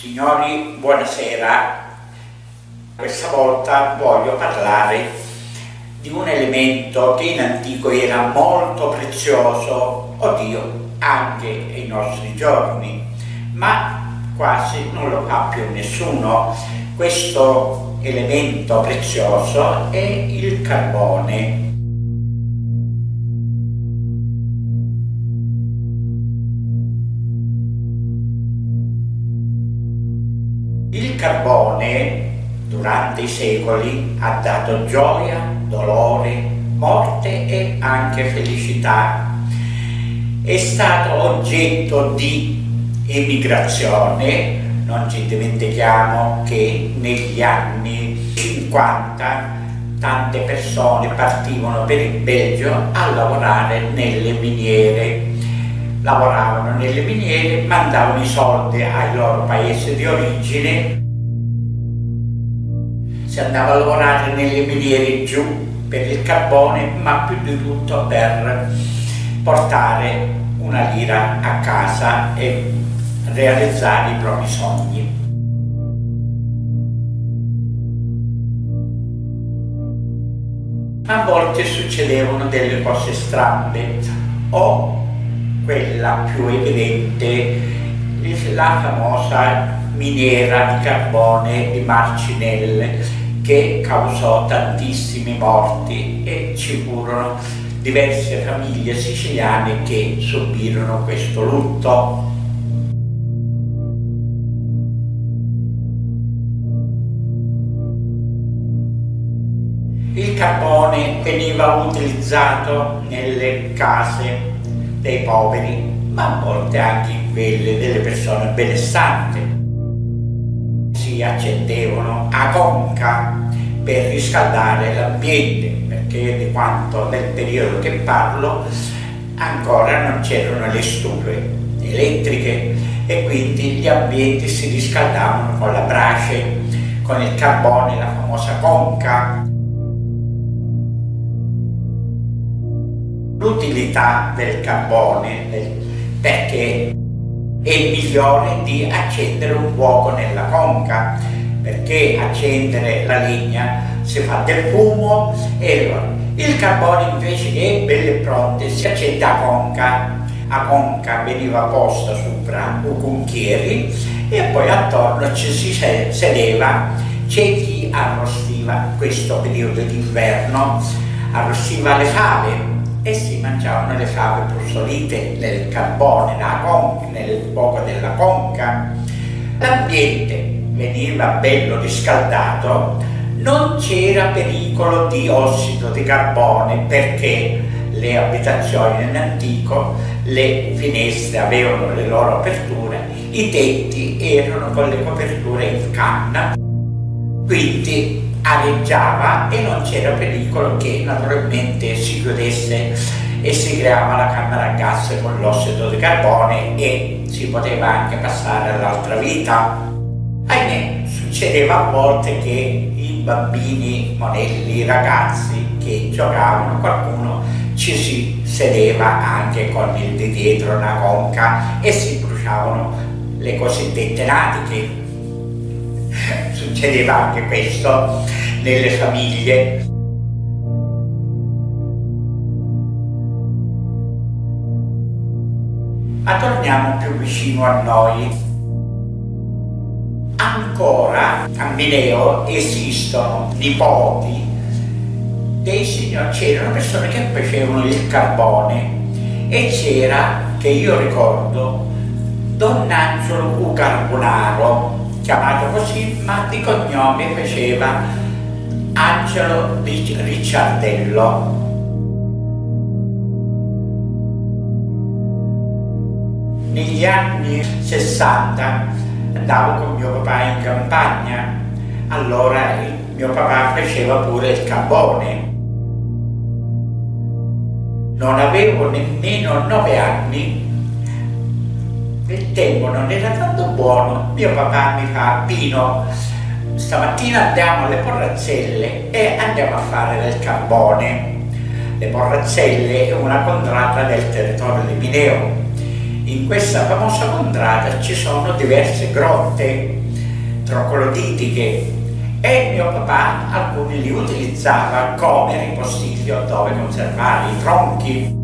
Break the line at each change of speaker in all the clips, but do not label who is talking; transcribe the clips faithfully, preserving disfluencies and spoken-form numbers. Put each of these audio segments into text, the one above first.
Signori, buonasera. Questa volta voglio parlare di un elemento che in antico era molto prezioso, oddio, anche ai nostri giorni, ma quasi non lo fa più nessuno. Questo elemento prezioso è il carbone. Il carbone durante i secoli ha dato gioia, dolore, morte e anche felicità. È stato oggetto di emigrazione. Non ci dimentichiamo che negli anni cinquanta tante persone partivano per il Belgio a lavorare nelle miniere. Lavoravano nelle miniere, mandavano i soldi ai loro paesi di origine. Si andava a lavorare nelle miniere giù per il carbone, ma più di tutto per portare una lira a casa e realizzare i propri sogni. A volte succedevano delle cose strane, o quella più evidente, la famosa miniera di carbone di Marcinelle, che causò tantissimi morti e ci furono diverse famiglie siciliane che subirono questo lutto. Il carbone veniva utilizzato nelle case dei poveri, ma a volte anche in quelle delle persone benestanti. Si accendevano a conca per riscaldare l'ambiente, perché di quanto nel periodo che parlo ancora non c'erano le stufe elettriche e quindi gli ambienti si riscaldavano con la brace, con il carbone, la famosa conca. L'utilità del carbone, perché è migliore di accendere un fuoco nella conca, perché accendere la legna si fa del fumo e il carbone invece che è bello e pronto si accende a conca. A conca veniva posta sopra i cucchieri e poi attorno ci si sedeva. C'è chi arrostiva, questo periodo d'inverno, arrostiva le fave e si mangiavano le fave brustolite nel carbone, nella conca, nel fuoco della conca. L'ambiente veniva bello riscaldato, non c'era pericolo di ossido di carbone perché le abitazioni in antico, le finestre avevano le loro aperture, i tetti erano con le coperture in canna, quindi areggiava e non c'era pericolo che naturalmente si chiudesse e si creava la camera a gas con l'ossido di carbone e si poteva anche passare all'altra vita. Ahimè, succedeva a volte che i bambini, monelli, i ragazzi che giocavano, qualcuno ci si sedeva anche con il di dietro una conca e si bruciavano le cosiddette natiche. Succedeva anche questo nelle famiglie. Ma torniamo più vicino a noi. Ancora a Mineo esistono nipoti dei signori, c'erano persone che facevano il carbone e c'era, che io ricordo, Don Angelo Ucarbonaro, chiamato così, ma di cognome faceva Angelo Ricciardello. Negli anni sessanta andavo con mio papà in campagna, allora il mio papà faceva pure il carbone. Non avevo nemmeno nove anni, il tempo non era tanto buono. Mio papà mi fa: Pino, stamattina andiamo alle Porrazzelle e andiamo a fare del carbone. Le Porrazzelle è una contrada del territorio di Mineo in questa famosa contrada ci sono diverse grotte trogloditiche e mio papà alcuni li utilizzava come ripostiglio dove conservare i tronchi.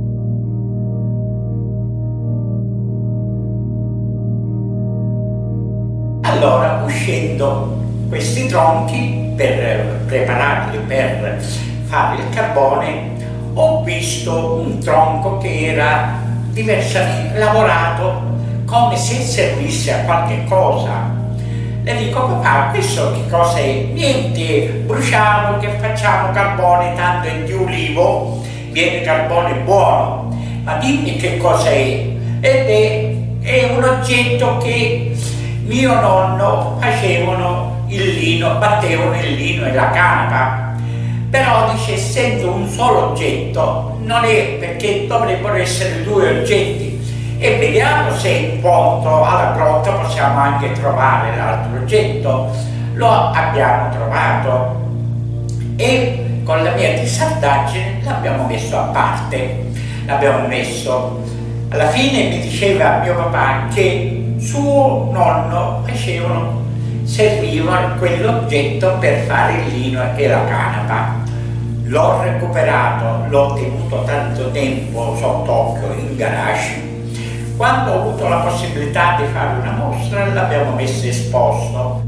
Allora, uscendo questi tronchi per prepararli per fare il carbone, ho visto un tronco che era diversamente lavorato come se servisse a qualche cosa. Le dico: papà, questo che cosa è? Niente, bruciamo che facciamo carbone, tanto è di ulivo, viene carbone buono, ma dimmi che cosa è. Ed è, è un oggetto che mio nonno facevano il lino, battevano il lino e la canapa, però dice, essendo un solo oggetto, non è, perché dovrebbero essere due oggetti, e vediamo se in fondo alla grotta possiamo anche trovare l'altro oggetto. Lo abbiamo trovato e con la mia testardaggine l'abbiamo messo a parte, l'abbiamo messo. Alla fine mi diceva mio papà che suo nonno facevano, servivano quell'oggetto per fare il lino e la canapa. L'ho recuperato, l'ho tenuto tanto tempo sott'occhio in garage. Quando ho avuto la possibilità di fare una mostra l'abbiamo messo esposto.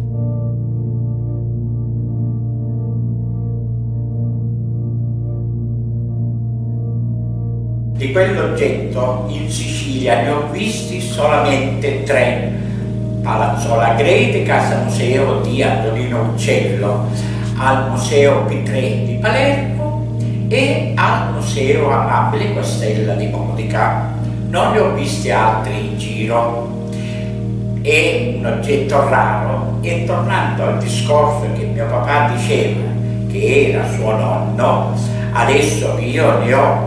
Di quell'oggetto in Sicilia ne ho visti solamente tre: Palazzo Lagrede, casa museo di Antonino Uccello, al Museo P tre di Palermo e al Museo Amabile Costella di Modica. Non ne ho visti altri in giro. È un oggetto raro, e tornando al discorso che mio papà diceva che era suo nonno, adesso io ne ho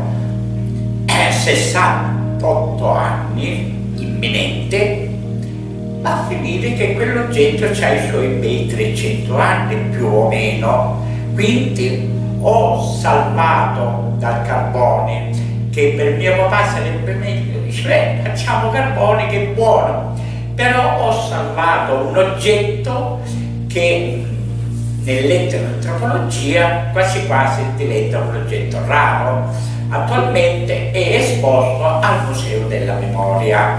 sessantotto anni, imminente, a finire che quell'oggetto ha i suoi bei trecento anni più o meno. Quindi ho salvato dal carbone, che per mio papà sarebbe meglio, dice, facciamo carbone che è buono, però ho salvato un oggetto che nell'etnoantropologia quasi quasi diventa un oggetto raro. Attualmente è esposto al Museo della Memoria.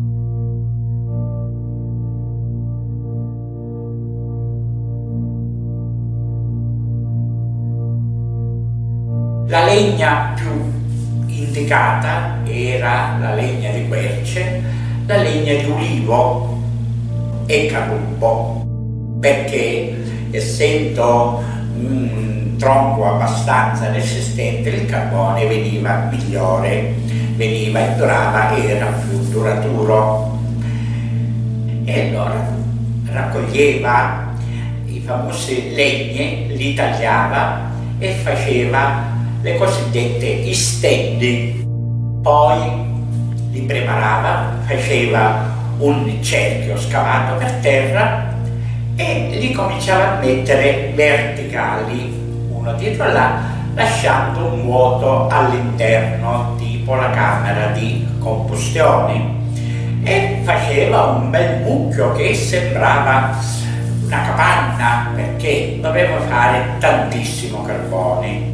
La legna più indicata era la legna di querce, la legna di ulivo e carrubo, perché essendo un tronco abbastanza resistente il carbone veniva migliore, veniva e durava, era più duraturo. E allora raccoglieva i famosi legni, li tagliava e faceva le cosiddette istendi, poi li preparava, faceva un cerchio scavato per terra e li cominciava a mettere verticali uno dietro l'altro, lasciando un vuoto all'interno, tipo la camera di combustione, e faceva un bel mucchio che sembrava una capanna, perché doveva fare tantissimo carbone.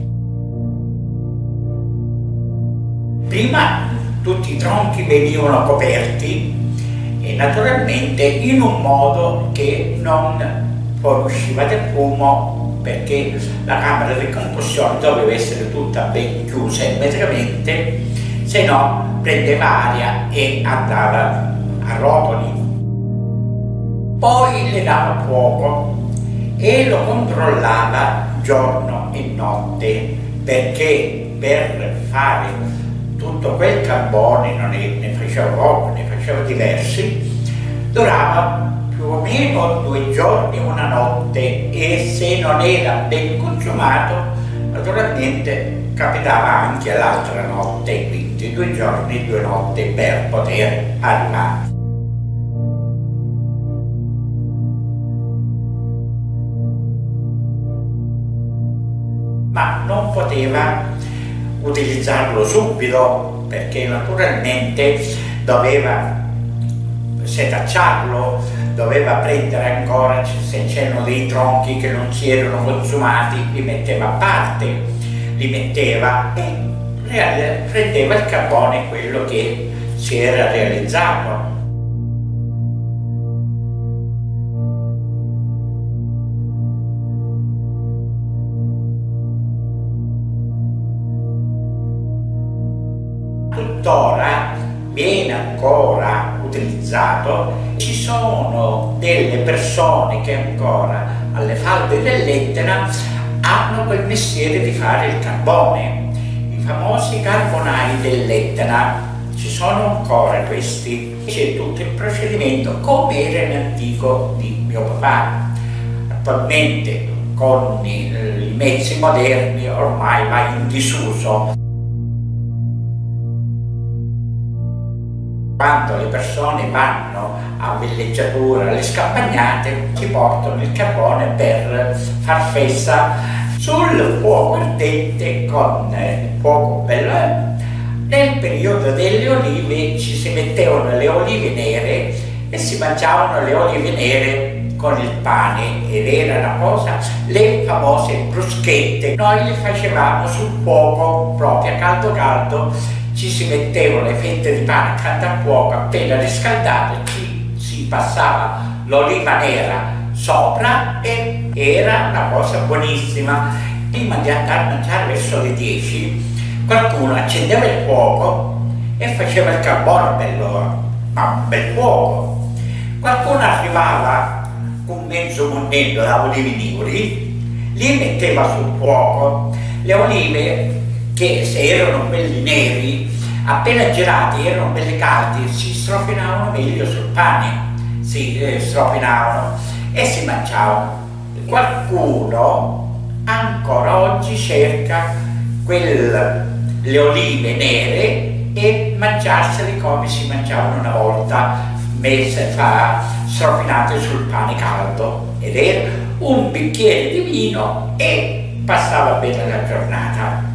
Prima tutti i tronchi venivano coperti e naturalmente in un modo che non fuoriusciva del fumo, perché la camera di combustione doveva essere tutta ben chiusa ermeticamente, se no prendeva aria e andava a rotoli. Poi le dava fuoco e lo controllava giorno e notte, perché per fare tutto quel carbone, non ne, ne faceva poco, ne faceva diversi, durava più o meno due giorni e una notte, e se non era ben consumato naturalmente capitava anche l'altra notte, quindi due giorni e due notti per poter arrivare. Ma non poteva utilizzarlo subito, perché naturalmente doveva setacciarlo, doveva prendere ancora, se c'erano dei tronchi che non si erano consumati, li metteva a parte, li metteva e prendeva il carbone, quello che si era realizzato. Tuttora viene ancora utilizzato. Ci sono delle persone che ancora alle falde dell'Etna hanno quel mestiere di fare il carbone, i famosi carbonai dell'Etna. Ci sono ancora questi, c'è tutto il procedimento come era in antico di mio papà. Attualmente con i, i mezzi moderni ormai va in disuso. Quando le persone vanno a villeggiatura, alle scampagnate, si portano il carbone per far festa sul fuoco ardente con il fuoco bello. Nel periodo delle olive ci si mettevano le olive nere e si mangiavano le olive nere con il pane ed era una cosa, le famose bruschette. Noi le facevamo sul fuoco proprio a caldo caldo, ci si mettevano le fette di pane accanto al fuoco, appena riscaldato ci si passava l'oliva nera sopra e era una cosa buonissima. Prima di andare a mangiare verso le dieci qualcuno accendeva il fuoco e faceva il carbone bello, ma un bel fuoco. Qualcuno arrivava con mezzo munnello da olive neri, li metteva sul fuoco. Le olive, che se erano belli neri, appena girati erano belli caldi, si strofinavano meglio sul pane, si eh, strofinavano e si mangiavano. Qualcuno ancora oggi cerca quel, le olive nere e mangiarsele come si mangiavano una volta, messe fa, strofinate sul pane caldo, ed era un bicchiere di vino e passava bene la giornata.